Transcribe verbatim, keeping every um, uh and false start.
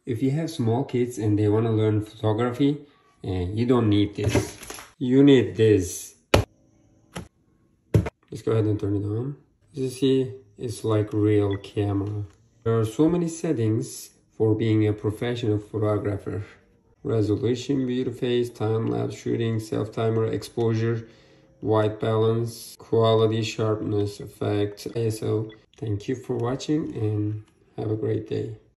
If you have small kids and they want to learn photography, eh, you don't need this. You need this. Let's go ahead and turn it on. As you see, it's like real camera. There are so many settings for being a professional photographer. Resolution, view to face, time-lapse shooting, self-timer, exposure, white balance, quality, sharpness, effect, I S O. Thank you for watching and have a great day.